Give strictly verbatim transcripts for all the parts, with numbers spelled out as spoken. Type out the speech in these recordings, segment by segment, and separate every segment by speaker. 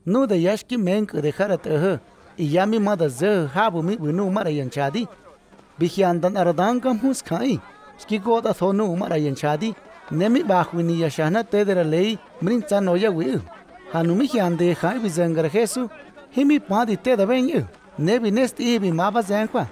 Speaker 1: nu de yashki menk de kharat eh y yami mada ze habu mi bunu mara yan chadi bihiandan aradan kam hus khai ski goda thonu mara yan chadi nemi bahwini yashana tedera lei mrin chanoya wi hanumi hiande khai bizangar jesu himi padi teda ben nebi nest ibi maba zankwa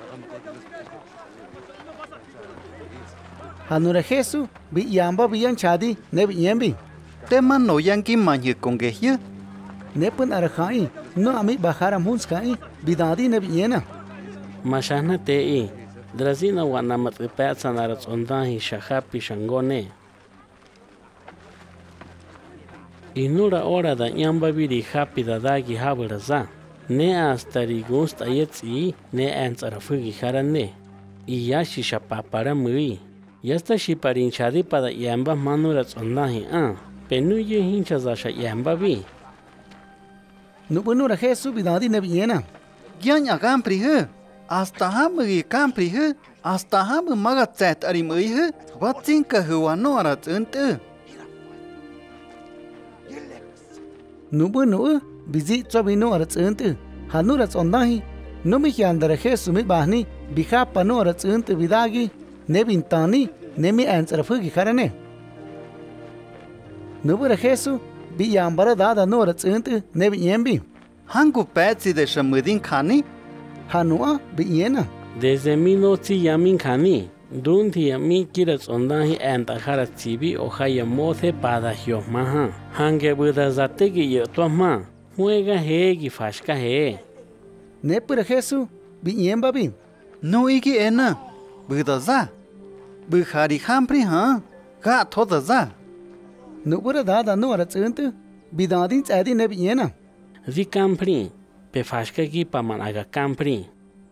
Speaker 1: hanura jesu bi yamba bi yan chadi nebi yembi
Speaker 2: tema no yanki manye kongehi
Speaker 1: nepun arakhai no ami baharam huns kai bidadi nebi yena
Speaker 3: mashana te i drazina wana matpa sanarats ondahi shahapi shangone inura ora da yamba biri happy da dagi hablaza ne astari gust ayetsi ne ansarafugi harane y yashi shapapara mui yasta shiparin chadi pada yamba manurats ondahi a penuye hinchas asha yamba bi
Speaker 1: nubunura jesu bidadi nebi yena
Speaker 2: gyanya gampri he hasta hamri kampri he hasta ham magatzat ari mui he watzinka huano arat ente
Speaker 1: nubunu bizi tsobino arats ente hanurats ondahi numi hyandara jesu mi bahni bikha pano arats ente bidagi nebintani nemi ansarafugi harane nubura jesu bi yambara dada no arats ente nebi yembi
Speaker 2: hangu petsi de shamudin khani
Speaker 1: hanua bi yena
Speaker 3: desde minotsi yamin khani dunti yami kirats ondahi antahara chibi ohaya mothe pada hyo maha hange buda zategi yotoma juega he gi fashka he
Speaker 1: nepura jesu bi yemba bi
Speaker 2: no igi ena buda za bu khari khampri ha ga thoda za
Speaker 1: nubura dada no arats ente bidadin tsadi nebi yena
Speaker 3: vi kampri pe fashka gi pamanaga kampri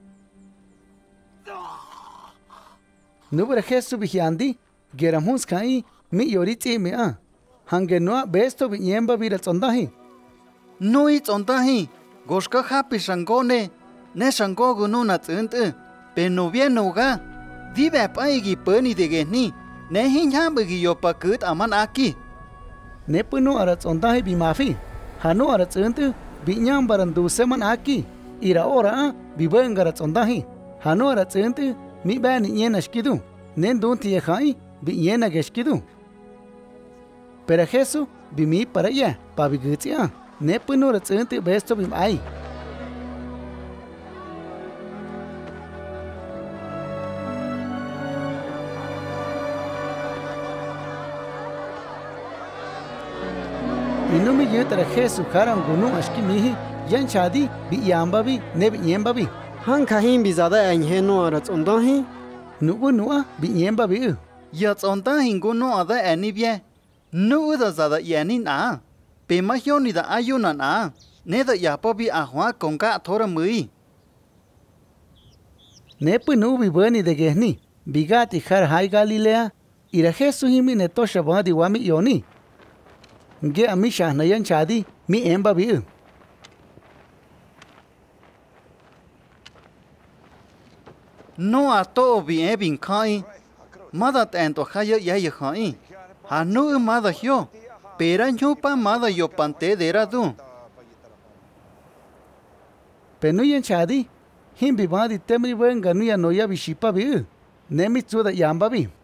Speaker 1: nubura jesu bi hyandi geramus kai mi yoritsi me a hange no besto bi yemba bi rats ondahi
Speaker 2: no i tsondahi goshka happy shangone ne shangogu no na tsente pe no bien no ga dibe pai gi pani de geni ne hin hambu gi yopa kut aman aki
Speaker 1: nepuno arats ondahi bi mafi hanu arats ente bi nyambaran du seman aki ira ora bi bengarats ondahi hanu arats ente mi bani yena shkidu nen dunti khai bi yena geshkidu pero jesu bi mi para ya pa bi gutsia nepuno arats ente besto bi ai inumi yutara jesu karan gunu ashki mihi yan chadi bi yamba bi nebi yemba bi
Speaker 4: han kahim bi zada anh no arats ondahi
Speaker 1: nubu nuwa bi yemba bi
Speaker 2: ya tsonta hingo no ada ani bie nu da zada yani na pe ma hyoni da ayuna na ne da ya pa bi ahwa konga thora mui
Speaker 1: nepu nu bi bani de gehni bigati khar hai galilea ira jesu himi ne to shabadi wami yoni ge ami shahnayan chadi mi emba bi
Speaker 2: no ato bi e bin khai mada tanto khaya ya ya khai hanu mada hyo pera nyu pa mada yo pante dera du
Speaker 1: penuyan chadi him bi badi temri wen ganu ya noya bi shipa bi nemi chuda yamba bi